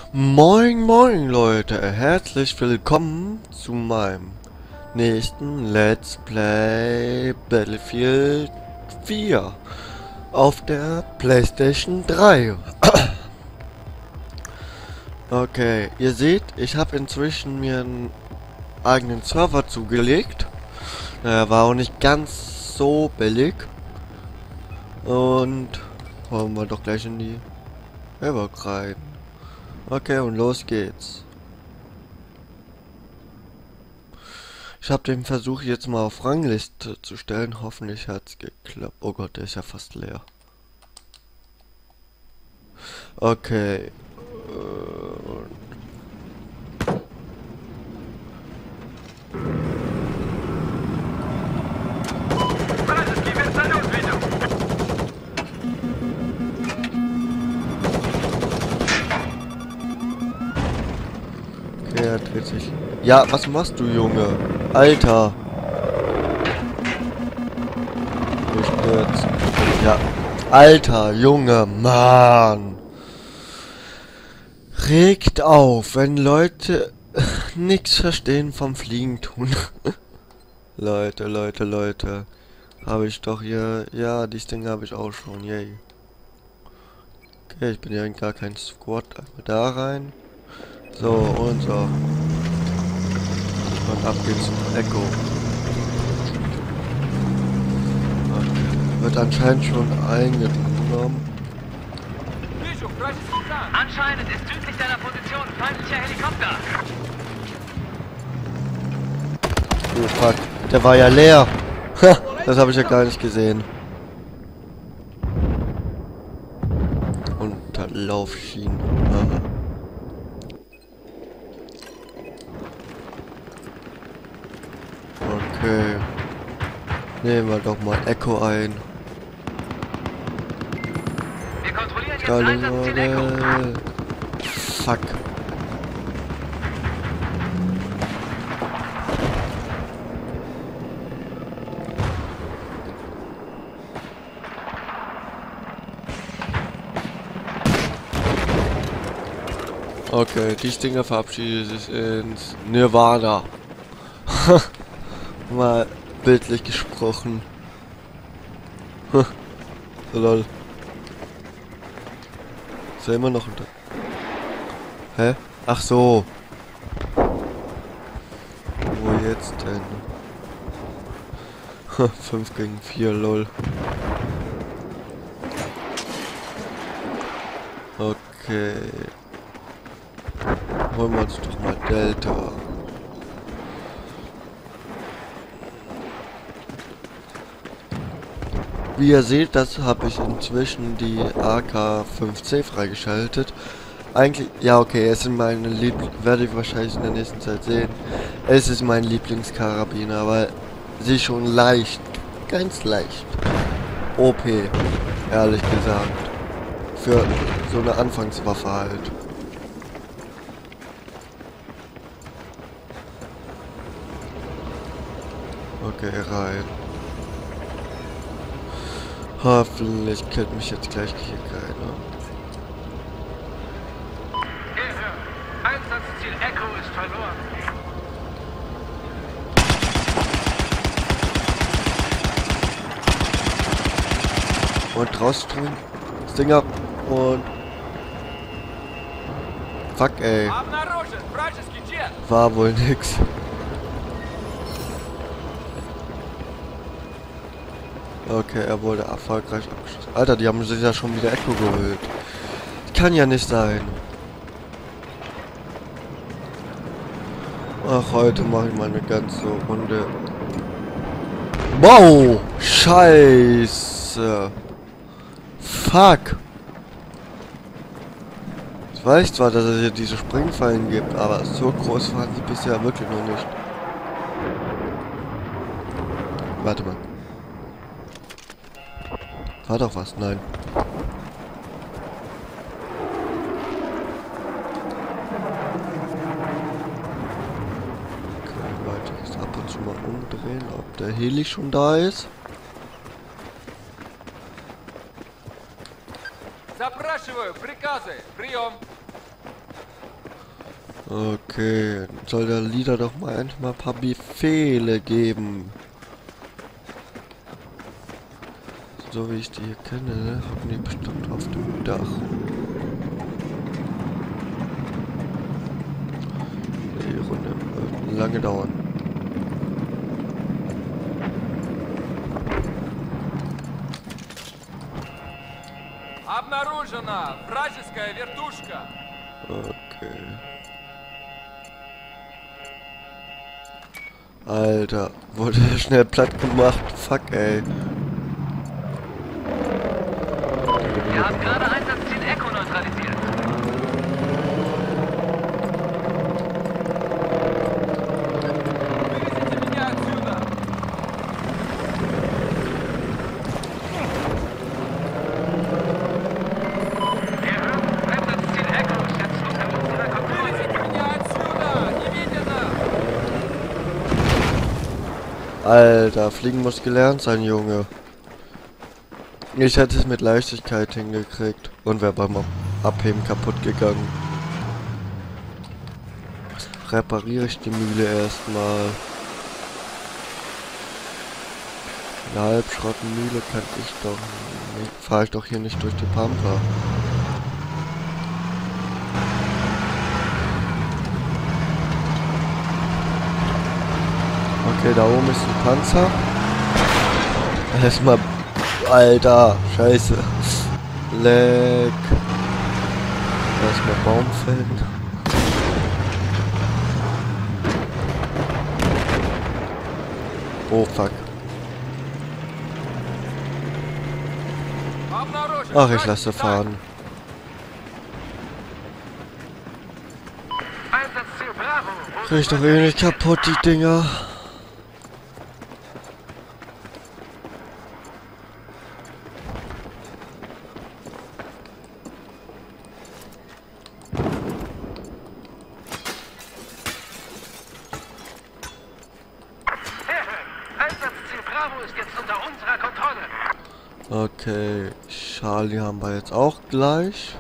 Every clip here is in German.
Moin moin Leute, herzlich willkommen zu meinem nächsten Let's Play Battlefield 4 auf der PlayStation 3. Okay, ihr seht, ich habe inzwischen mir einen eigenen Server zugelegt. Er war auch nicht ganz so billig. Und wollen wir doch gleich in die Havoc rein. Okay, und los geht's. Ich habe den Versuch jetzt mal auf Rangliste zu stellen. Hoffentlich hat's geklappt. Oh Gott, der ist ja fast leer. Okay. Okay, er dreht sich. Ja, was machst du, Junge? Alter. Durchstürzen. Ja. Alter, Junge, Mann. Regt auf, wenn Leute nichts verstehen vom Fliegen tun. Leute. Habe ich doch hier. Ja, die Dinge habe ich auch schon. Yay. Okay, ich bin ja in gar kein Squad. Einmal da rein. So, und so. Und ab geht's. Echo. Okay. Wird anscheinend schon eingenommen. Anscheinend ist südlich deiner Position feindlicher Helikopter. Oh fuck, der war ja leer. Ha, das habe ich ja gar nicht gesehen. Unterlaufschienen. Aha. Okay. Nehmen wir doch mal Echo ein. Wir kontrollieren jetzt Einsatzziel Echo. Fuck. Okay, die Dinger verabschiedet sich ins Nirvana. Mal bildlich gesprochen. So lol. Ist er immer noch unter... Hä? Ach so. Wo jetzt denn? 5 gegen 4, lol. Okay. Holen wir uns doch mal Delta. Wie ihr seht, das habe ich inzwischen die AK-5C freigeschaltet. Eigentlich, ja okay, es sind meine werde ich wahrscheinlich in der nächsten Zeit sehen. Es ist mein Lieblingskarabiner, weil sie schon leicht, ganz leicht OP, ehrlich gesagt. Für so eine Anfangswaffe halt. Okay, rein. Hoffentlich killt mich jetzt gleich hier keiner. Einsatzziel Echo ist verloren. Und rausstreuen. Das Ding ab. Und... Fuck, ey. War wohl nix. Okay, er wurde erfolgreich abgeschossen. Alter, die haben sich ja schon wieder Echo geholt. Kann ja nicht sein. Ach, heute mache ich mal eine ganze Runde. Wow! Scheiße! Fuck! Ich weiß zwar, dass es hier diese Springfallen gibt, aber so groß waren sie bisher wirklich noch nicht. Warte mal. War doch was? Nein. Okay, weiter ist ab und zu mal umdrehen, ob der Heli schon da ist. Запрашиваю приказы. Прием. Okay, soll der Leader doch mal endlich mal ein paar Befehle geben. So wie ich die hier kenne, haben die bestimmt auf dem Dach. Die Runde wird lange dauern. Обнаружена вражеская вертушка. Okay. Alter, wurde schnell platt gemacht. Fuck, ey. Wir haben gerade Einsatzziel Echo neutralisiert. Вывезите меня отсюда. Wir hören, Einsatzziel Echo ist jetzt unter unserer Kontrolle. Вывезите меня отсюда. Немедленно. Alter, fliegen muss gelernt sein, Junge. Ich hätte es mit Leichtigkeit hingekriegt und wäre beim Abheben kaputt gegangen. Repariere ich die Mühle erstmal. Eine Halbschrottmühle kann ich doch nicht. Fahre ich doch hier nicht durch die Pampa. Okay, da oben ist ein Panzer. Erstmal. Alter, scheiße. Leck. Erstmal Baum fällen. Oh fuck. Обнаружен Ach, ich вражеский lasse танк. fahren. Einsatzziel Bravo. Krieg ich doch eh nicht kaputt, die Dinger. Sehr schön. Einsatzziel Bravo ist jetzt unter unserer Kontrolle. Okay, Charlie haben wir jetzt auch gleich.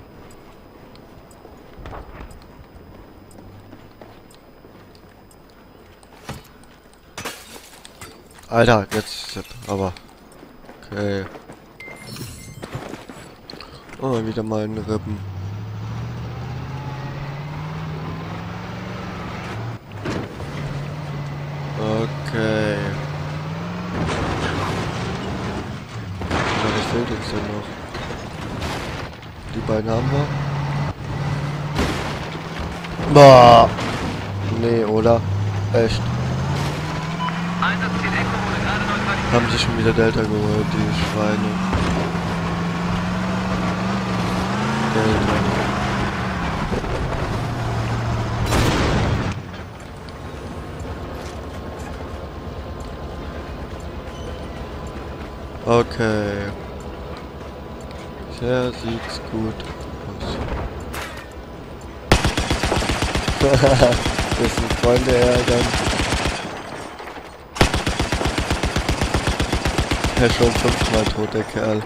Alter, jetzt aber. Okay. Oh, wieder mal ein Rippen. Okay. Was fehlt uns denn noch? Die beiden haben wir. Boah. Nee, oder? Echt. Einsatzziel Echo wurde gerade neutralisiert. Haben sich schon wieder Delta geholt, die Schweine. Delta. Okay. Sehr sieht's gut aus. Das sind Freunde ärgern. Er ist schon 5-mal tot, der Kerl.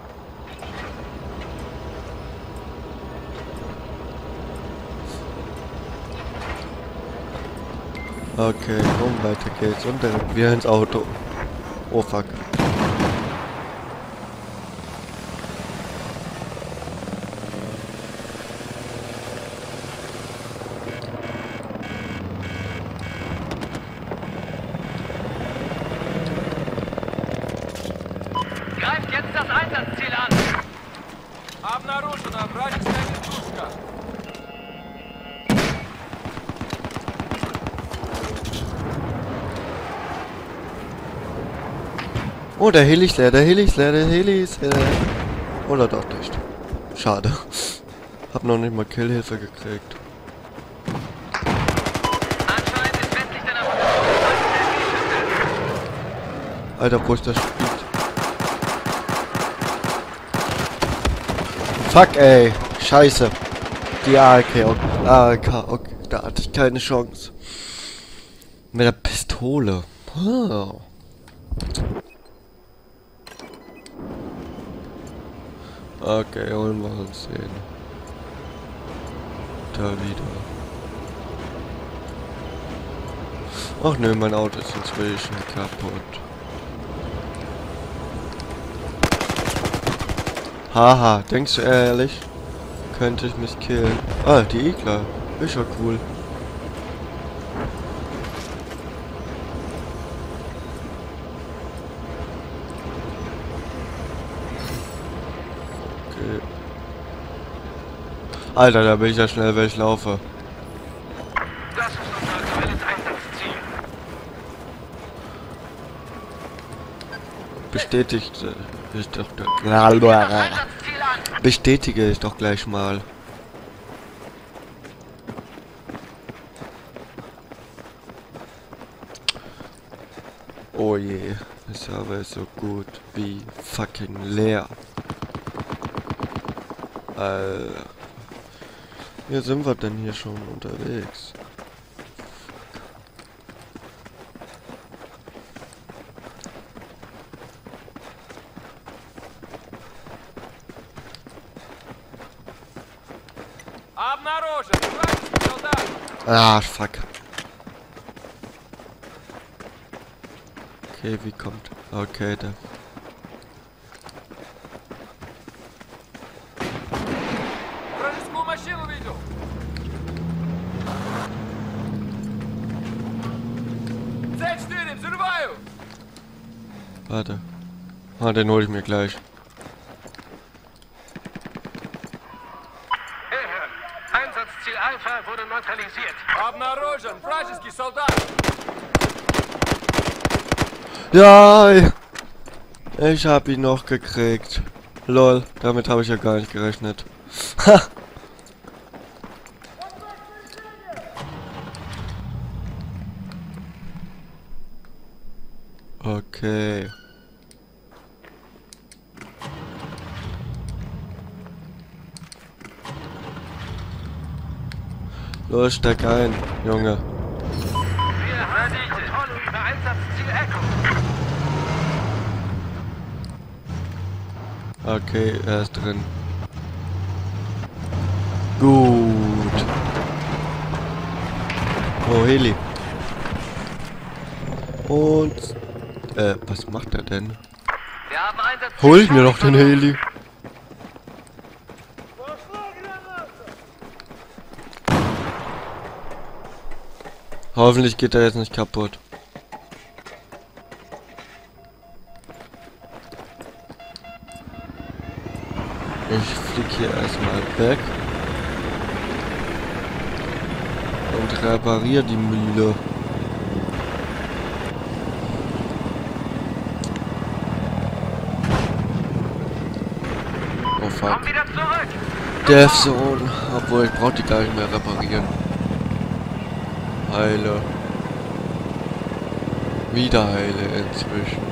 Okay, komm, weiter geht's. Und direkt wieder ins Auto. Oh fuck. Greift jetzt das Einsatzziel an. Обнаружена вражеская вертушка. Oh, der Heli ist leer, der Heli ist leer, der Heli ist leer. Oder doch nicht. Schade. Hab noch nicht mal Killhilfe gekriegt. Anscheinend ist westlich deiner Position Alter, wo ist das Spiel? Fuck, ey. Scheiße. Die ARK, okay, da hatte ich keine Chance. Mit der Pistole. Oh. Okay, holen wir uns den. Da wieder. Ach nö, mein Auto ist inzwischen kaputt. Haha, denkst du ehrlich? Könnte ich mich killen? Ah, die Igla. Ist ja cool. Okay. Alter, da bin ich ja schnell, wenn ich laufe. Das ist unser aktuelles Einsatzziel. Bestätigt ich doch. Einsatzziel an. Bestätige ich doch gleich mal. Oh je, ist aber so gut wie fucking leer. Wie sind wir denn hier schon unterwegs? Обнаружен! Вражеский солдат! Ah, fuck. Okay, wie kommt... Okay, da... Вражескую машину видел! Цель 4, взрываю! Warte. Ah, den hole ich mir gleich. Hellhören. Einsatzziel Alpha wurde neutralisiert. Обнаружен! Вражеский солдат! Ja, ich hab ihn noch gekriegt. Lol, damit habe ich ja gar nicht gerechnet. Ha! Okay. Los, steig ein, Junge. Wir haben die Kontrolle über Einsatzziel Echo. Okay, er ist drin. Gut. Oh, Heli. Und... was macht er denn? Wir haben Einsatzziel Hol ich mir doch den Heli. Hoffentlich geht er jetzt nicht kaputt. Ich flieg hier erstmal weg. Und repariere die Mühle. Oh fuck. Komm wieder zurück. Death Zone. Obwohl, ich brauche die gar nicht mehr reparieren. Heile. Wieder heile inzwischen.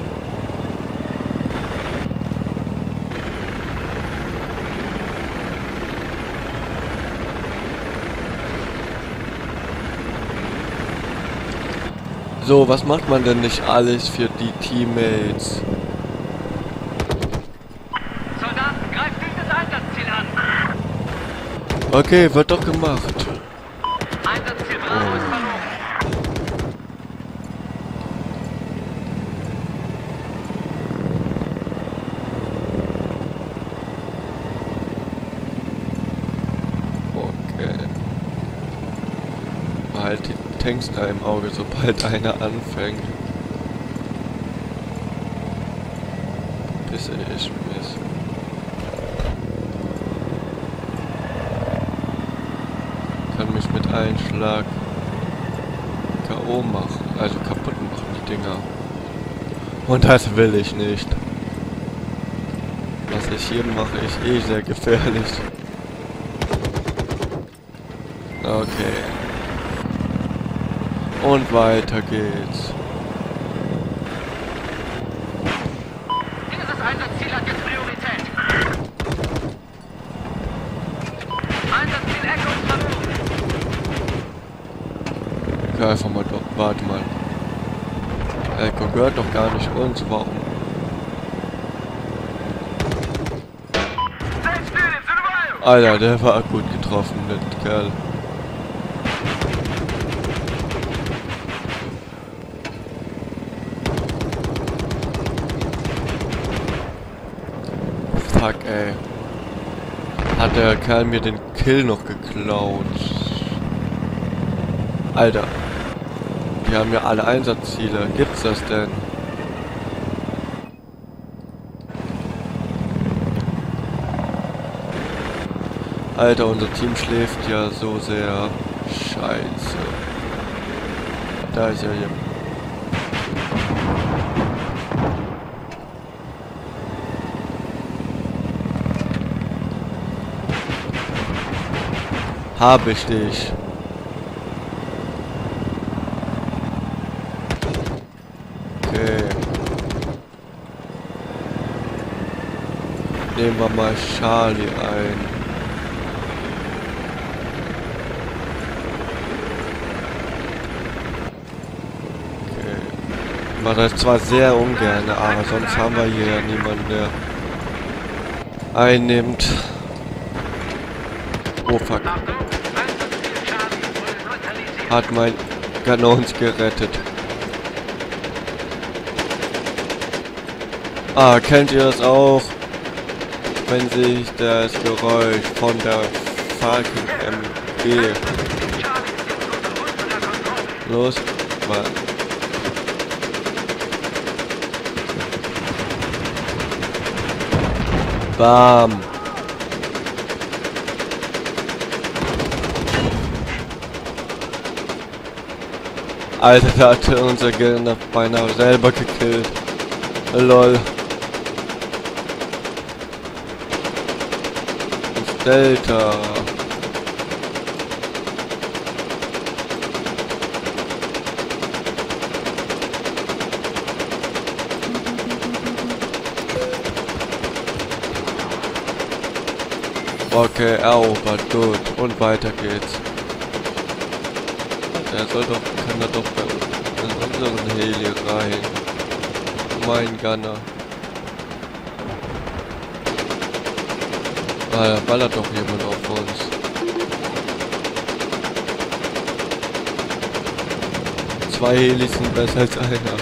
So, was macht man denn nicht alles für die Teammates? Soldaten, greift dieses Einsatzziel an. Okay, wird doch gemacht. Einsatzziel Bravo ist verloren. Okay. Behalt die Tanks da im Auge, sobald einer anfängt. Bis er ist. Kann mich mit einem Schlag K.O. machen, also kaputt machen die Dinger. Und das will ich nicht. Was ich hier mache, ist eh sehr gefährlich. Okay. Und weiter geht's. Dieses Einsatzziel hat jetzt Priorität. Einsatzziel Echo ist verloren. Okay, einfach mal doch. Warte mal. Echo gehört doch gar nicht uns. Warum? Alter, der war gut getroffen, der Kerl. fuck, ey. Hat der Kerl mir den Kill noch geklaut. Alter. Die haben ja alle Einsatzziele. Gibt's das denn? Alter, unser Team schläft ja so sehr. Scheiße. Da ist ja hier. Hab ich dich. Okay. Nehmen wir mal Charlie ein. Ich mache das zwar sehr ungern, aber sonst haben wir hier ja niemanden, der einnimmt. Oh fuck. Hat mein Kanons gerettet. Ah, kennt ihr das auch? Wenn sich das Geräusch von der Falcon MG los war. Bam. Alter, da hatte unser Gegner beinahe selber gekillt. Lol. Das Delta. Okay, erobert, gut. Und weiter geht's. Der soll doch, kann er doch bei uns in unseren Heli rein. Mein Gunner. Ah, da ballert doch jemand auf uns. Zwei Helis sind besser als einer.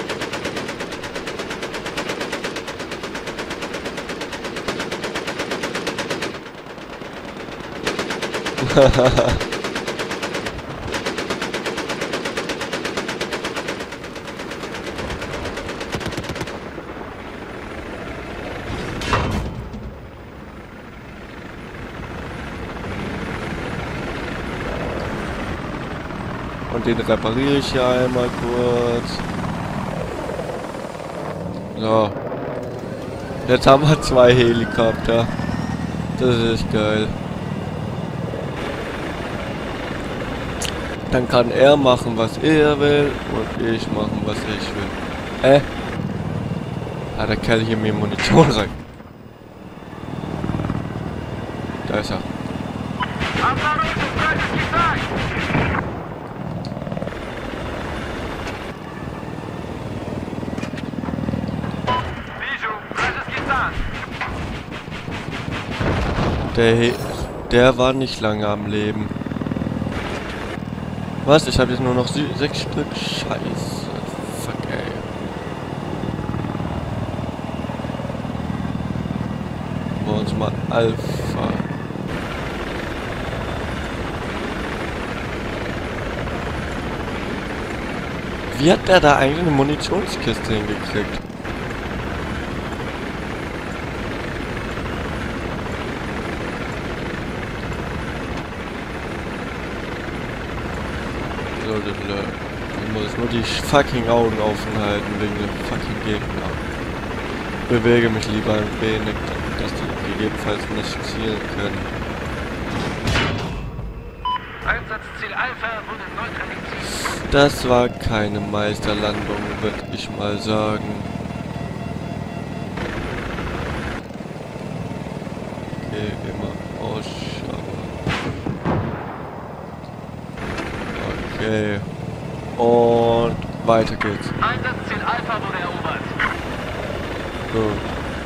Und den repariere ich hier einmal kurz. So. Jetzt haben wir zwei Helikopter. Das ist geil. Dann kann er machen, was er will, und ich machen, was ich will. Hat der Kerl hier mir Munition rein. Da ist er. Der war nicht lange am Leben. Was? Ich habe jetzt nur noch 6 Stück. Scheiße. Fuck, ey. Wollen wir uns mal Alpha. Wie hat der da eigentlich eine Munitionskiste hingekriegt? Ich muss nur die fucking Augen offen halten wegen dem fucking Gegner. Bewege mich lieber ein wenig, dass die gegebenenfalls nicht zielen können. Einsatzziel Alpha wurde neutralisiert. Das war keine Meisterlandung, würde ich mal sagen. Okay, immer ausschauen. Okay. Und weiter geht's. Einsatzziel Alpha wurde erobert. Gut.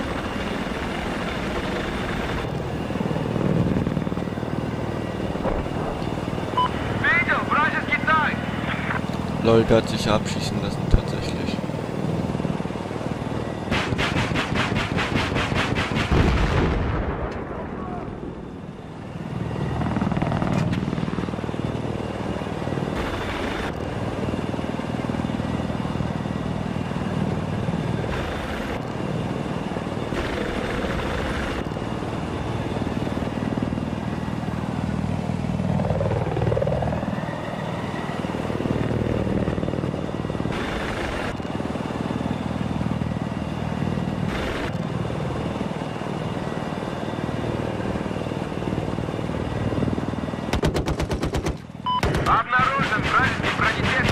Видел, вражеский танк! Lol, der hat sich abschießen lassen, tatsächlich. Обнаружен вражеский бронетехник.